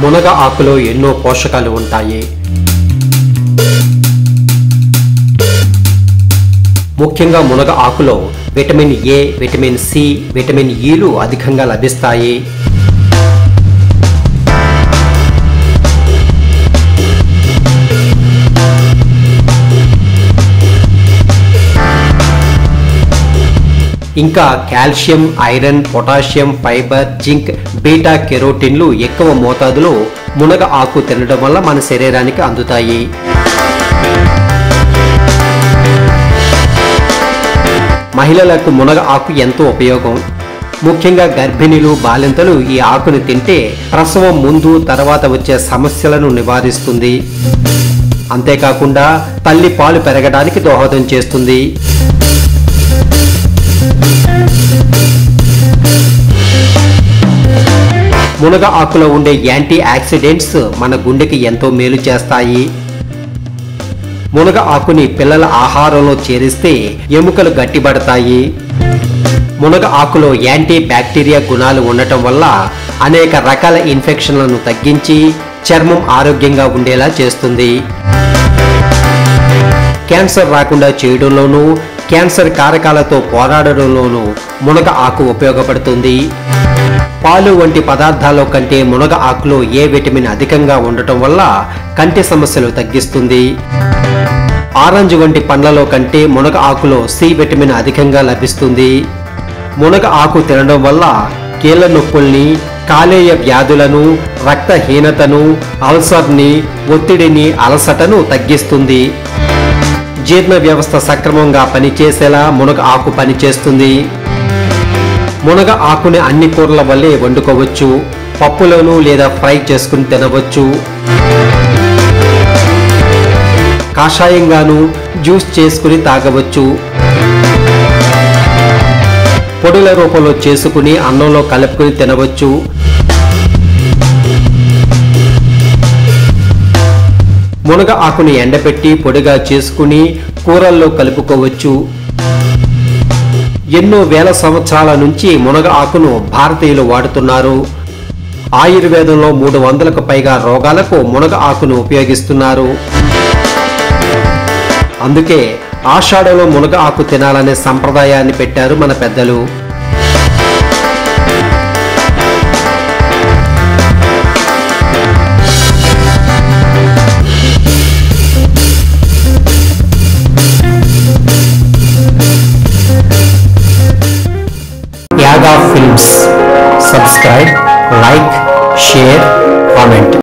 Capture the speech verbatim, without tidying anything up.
మునగ ఆకులో ఎన్నో పోషకాలు ఉంటాయి. ముఖ్యంగా మునగ ఆకులో vitamin A, vitamin C, vitamin ఈలు అధికంగా లభిస్తాయి. ఇంకా calcium, iron, potassium, fibre, zinc, beta కెరోటిన్లు ఎక్కువ మోతాదులో మునగ ఆకు తినడం వల్ల మన శరీరానికి అందుతాయి. మహిళలకు మునగ ఆకు ఎంతో ఉపయోగం. ముఖ్యంగా గర్భిణీలు, బాలింతలు ఈ ఆకుని తింటే ప్రసవం ముందు తర్వాత వచ్చే సమస్యలను నివారిస్తుంది. అంతేకాకుండా తల్లి పాలు పెరగడానికి దోహదం చేస్తుంది. మునగ ఆకులో ఉండే యాంటీ ఆక్సిడెంట్స్ మన గుండెకి ఎంతో మేలు చేస్తాయి. మునగ ఆకుని పిల్లల ఆహారంలో చేరిస్తే ఎముకలు గట్టిపడతాయి. మునగ ఆకులో యాంటీ బ్యాక్టీరియా గుణాలు ఉండటం వల్ల అనేక రకాల ఇన్ఫెక్షన్లను తగ్గించి చర్మం ఆరోగ్యంగా ఉండేలా చేస్తుంది. క్యాన్సర్ రాకుండా చేయడంలోనూ, క్యాన్సర్ కారకాలతో పోరాడడంలోనూ మునగ ఆకు ఉపయోగపడుతుంది. పాలు వంటి పదార్థాల కంటే మునగ ఆకులో ఏ విటమిన్ అధికంగా ఉండటం వల్ల కంటి సమస్యలు తగ్గిస్తుంది. ఆరెంజ్ వంటి పండ్లలో కంటే మునగ ఆకులో సి విటమిన్ అధికంగా లభిస్తుంది. మునగ ఆకు తినడం వల్ల కీళ్ల నొప్పుల్ని, కాలేయ వ్యాధులను, రక్తహీనతను, అల్సర్ని, ఒత్తిడిని, అలసటను తగ్గిస్తుంది. జీర్ణ వ్యవస్థ సక్రమంగా పనిచేసేలా మునగ ఆకు పనిచేస్తుంది. మునగ ఆకుని అన్ని కూరల వల్లే వండుకోవచ్చు. పప్పులోను లేదా ఫ్రై చేసుకుని తినవచ్చు. కాషాయంగాను జ్యూస్ చేసుకుని తాగవచ్చు. పొడుల రూపంలో చేసుకుని అన్నంలో కలుపుకుని తినవచ్చు. మునగ ఆకుని ఎండబెట్టి పొడిగా చేసుకుని కూరల్లో కలుపుకోవచ్చు. ఎన్నో వేల సంవత్సరాల నుంచి మునగ ఆకును భారతీయులు వాడుతున్నారు. ఆయుర్వేదంలో మూడు వందలకు పైగా రోగాలకు మునగ ఆకును ఉపయోగిస్తున్నారు. అందుకే ఆషాఢంలో మునగ ఆకు తినాలనే సంప్రదాయాన్ని పెట్టారు మన పెద్దలు. Yaga films. Subscribe, like, share, comment.